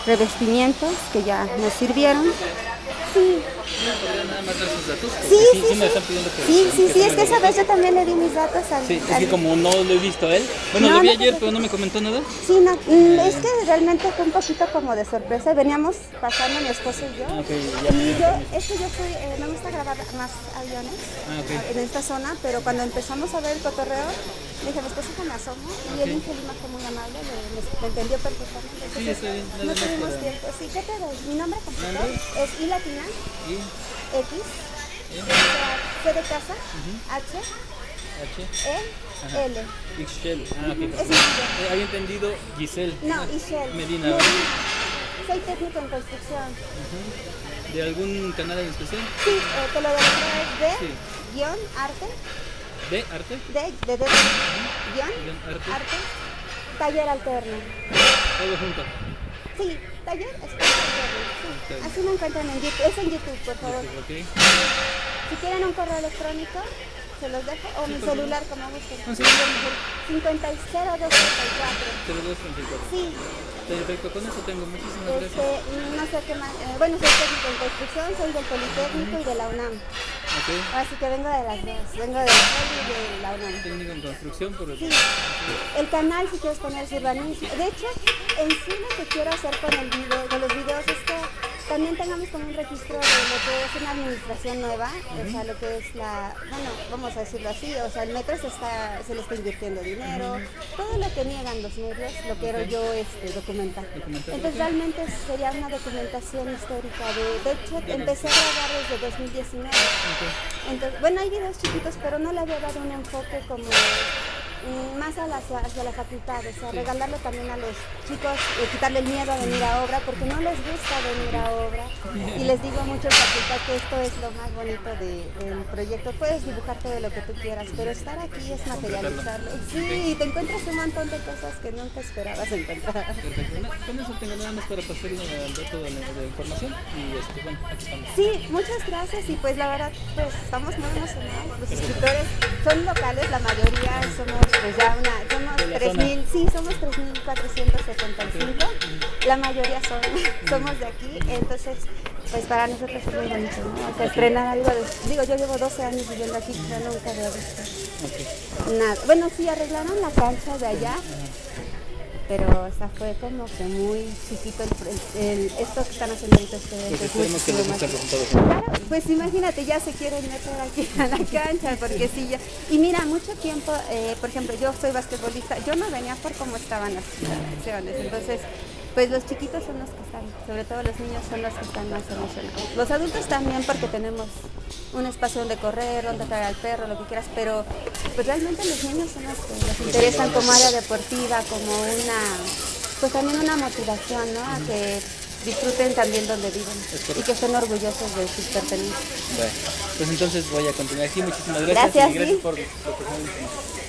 revestimientos que ya nos sirvieron. Sí. ¿Podría nada más dar sus datos? Sí, Sí, me están pidiendo que... sí, es que esa vez yo también le di mis datos al... Sí, es que como no lo he visto a él, bueno, No, lo vi no, ayer, pero no me comentó nada. Sí, no, es que realmente fue un poquito como de sorpresa. Veníamos pasando mi esposo y yo. Okay, Y yo, es que yo soy, me gusta grabar más aviones en esta zona, pero cuando empezamos a ver el cotorreo, dije, mi esposo que me asomo, y el Ingelima fue muy amable, me entendió perfectamente. Entonces, Sí, está bien, nada no más tuvimos para... tiempo. Sí, ¿qué te doy? Mi nombre completo es I latina, Y... X, C de casa, H, E, L. Ixchel. Es mi nombre. Había entendido Giselle. No, Ishel. Medina. Soy técnico en construcción. ¿De algún canal en especial? Sí, te lo deletrearé es de guión arte. ¿De arte? De guión arte. Taller alterno. Todo junto. Sí, taller alterno. Sí. Así me encuentran en YouTube. Es en YouTube, por favor. Okay. Si quieren un correo electrónico, se los dejo. O mi celular, como gusten. 500234. 0234. Sí. Perfecto, con eso tengo. Muchísimas gracias. No sé qué más. Bueno, soy técnico en construcción, soy del Politécnico y de la UNAM. Okay. Así que vengo de las dos. Vengo de la UNAM y de la UNAM. Técnico en construcción, por Sí. El canal, si quieres poner urbanismo. De hecho, en sí lo que quiero hacer con el video, con los videos es que también tengamos como un registro de lo que es una administración nueva, o sea, lo que es la, bueno, vamos a decirlo así, o sea, el metro se le está invirtiendo dinero, todo lo que niegan los medios lo quiero yo documentar. Entonces realmente sería una documentación histórica, de hecho empecé a grabar desde 2019. Entonces, bueno, hay videos chiquitos, pero no le había dado un enfoque como más hacia la facultad, o sea, regalarlo también a los chicos, quitarle el miedo a venir a obra, porque no les gusta venir a obra, y les digo mucho en facultad que esto es lo más bonito del proyecto. Puedes dibujar todo lo que tú quieras, pero estar aquí es materializarlo. Sí, y te encuentras un montón de cosas que nunca esperabas encontrar. Perfecto. Con eso tengo nada más para pasarle el dato de información y bueno, aquí estamos. Sí, muchas gracias, y pues la verdad, pues estamos muy emocionados. Los suscriptores son locales, la mayoría somos pues ya somos 3.000, sí, somos 3.475, la mayoría somos de aquí, entonces pues para nosotros es muy bonito, ¿no? O sea, estrenar algo, digo, yo llevo 12 años viviendo aquí, pero nunca había visto nada. Bueno, sí, arreglaron la cancha de allá, pero o sea, fue como que muy chiquito esto que están haciendo ahorita ustedes. Pues esperemos que les guste el resultado. Claro, pues imagínate, ya se quieren meter aquí a la cancha, porque sí, ya. Y mira, mucho tiempo, por ejemplo, yo soy basquetbolista, yo no venía por cómo estaban las instalaciones, entonces, pues los chiquitos son los que están, sobre todo los niños son los que están más emocionados. Los adultos también, porque tenemos un espacio donde correr, donde traer al perro, lo que quieras, pero pues realmente los niños son los que les interesan como área deportiva, como pues también una motivación, ¿no? A que disfruten también donde viven y que estén orgullosos de sus pertenencias. Bueno, pues entonces voy a continuar aquí. Muchísimas gracias. Gracias, y gracias sí. por proporcionar información.